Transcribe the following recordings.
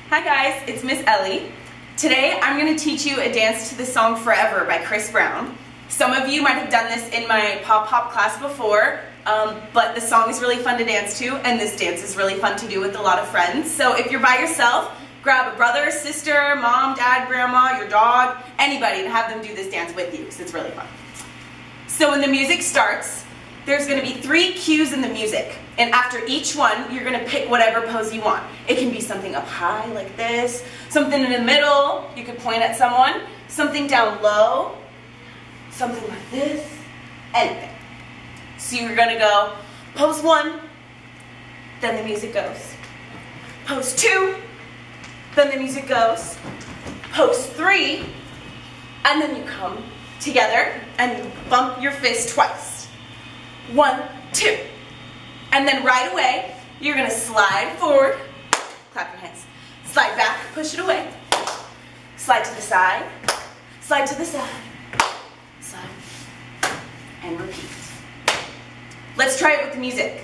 Hi guys, it's Miss Ellie. Today I'm going to teach you a dance to the song Forever by Chris Brown. Some of you might have done this in my pop-pop class before, but the song is really fun to dance to, and this dance is really fun to do with a lot of friends. So if you're by yourself, grab a brother, sister, mom, dad, grandma, your dog, anybody, and have them do this dance with you, because it's really fun. So when the music starts, there's going to be 3 cues in the music, and after each one, you're going to pick whatever pose you want. It can be something up high like this, something in the middle, you could point at someone, something down low, something like this, anything. So you're going to go pose 1, then the music goes. Pose 2, then the music goes. Pose 3, and then you come together and you bump your fist twice. 1, 2. And then right away, you're going to slide forward, clap your hands, slide back, push it away, slide to the side, slide to the side, slide, and repeat. Let's try it with the music.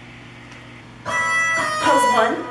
Pose 1.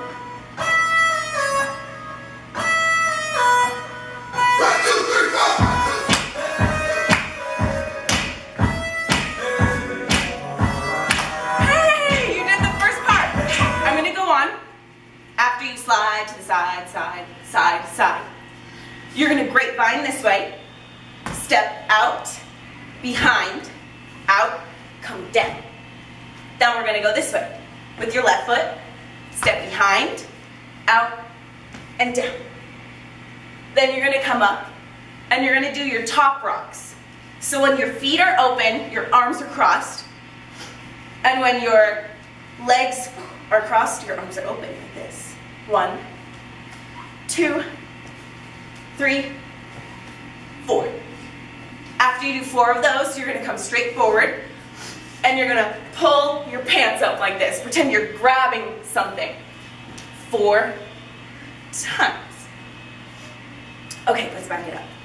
After you slide to the side, side, side, side. You're going to grapevine this way, step out, behind, out, come down. Then we're going to go this way. With your left foot, step behind, out, and down. Then you're going to come up, and you're going to do your top rocks. So when your feet are open, your arms are crossed, and when your legs are crossed, your arms are open like this. 1, 2, 3, 4. After you do 4 of those, you're going to come straight forward and you're going to pull your pants up like this. Pretend you're grabbing something 4 times. Okay, let's back it up.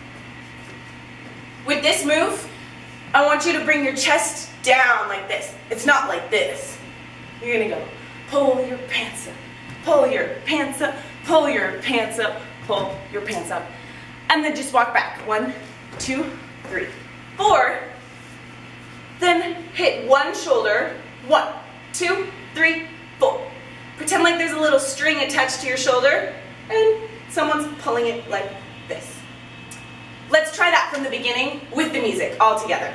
With this move, I want you to bring your chest down like this. It's not like this. You're going to go pull your pants up. Pull your pants up, pull your pants up, pull your pants up. And then just walk back. 1, 2, 3, 4. Then hit one shoulder. 1, 2, 3, 4. Pretend like there's a little string attached to your shoulder and someone's pulling it like this. Let's try that from the beginning with the music all together.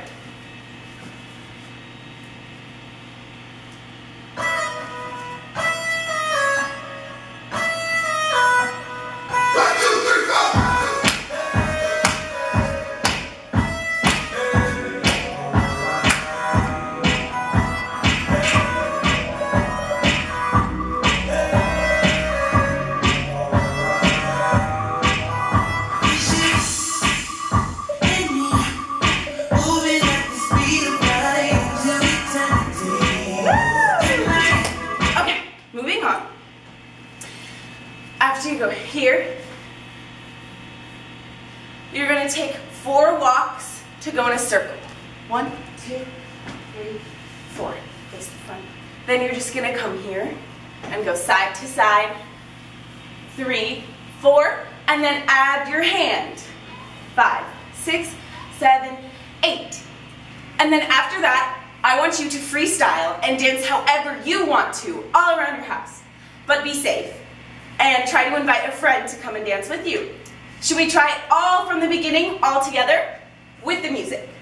After you go here, you're going to take 4 walks to go in a circle. 1, 2, 3, 4. Face the front. Then you're just going to come here and go side to side. 3, 4, and then add your hand. 5, 6, 7, 8. And then after that, I want you to freestyle and dance however you want to, all around your house. But be safe. And try to invite a friend to come and dance with you. Should we try it all from the beginning, all together, with the music?